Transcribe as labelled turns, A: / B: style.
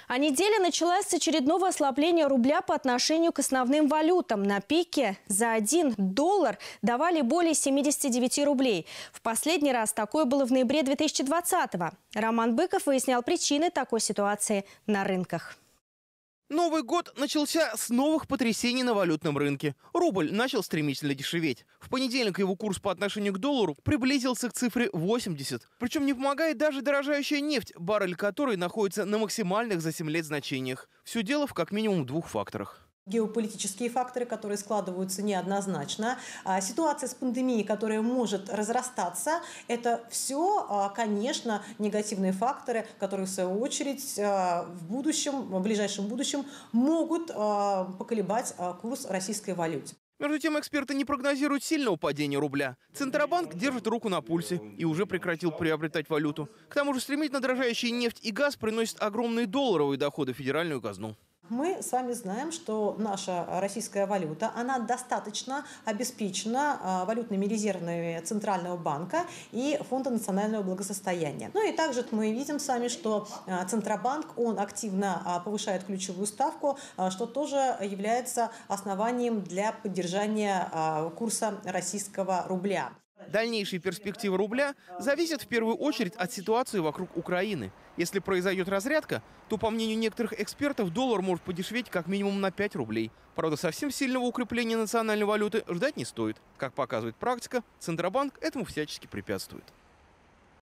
A: А неделя началась с очередного ослабления рубля по отношению к основным валютам. На пике за $1 давали более 79 рублей. В последний раз такое было в ноябре 2020-го. Роман Быков выяснял причины такой ситуации на рынках.
B: Новый год начался с новых потрясений на валютном рынке. Рубль начал стремительно дешеветь. В понедельник его курс по отношению к доллару приблизился к цифре 80. Причем не помогает даже дорожающая нефть, баррель которой находится на максимальных за 7 лет значениях. Все дело в как минимум двух факторах.
C: Геополитические факторы, которые складываются неоднозначно, ситуация с пандемией, которая может разрастаться, это все, конечно, негативные факторы, которые в свою очередь в ближайшем будущем могут поколебать курс российской валюты.
B: Между тем, эксперты не прогнозируют сильного падения рубля. Центробанк держит руку на пульсе и уже прекратил приобретать валюту. К тому же стремительно дорожающие нефть и газ приносят огромные долларовые доходы в федеральную казну.
C: Мы с вами знаем, что наша российская валюта, она достаточно обеспечена валютными резервами Центрального банка и Фонда национального благосостояния. Ну и также мы видим с вами, что Центробанк, он активно повышает ключевую ставку, что тоже является основанием для поддержания курса российского рубля.
B: Дальнейшие перспективы рубля зависят в первую очередь от ситуации вокруг Украины. Если произойдет разрядка, то, по мнению некоторых экспертов, доллар может подешеветь как минимум на 5 рублей. Правда, совсем сильного укрепления национальной валюты ждать не стоит. Как показывает практика, Центробанк этому всячески препятствует.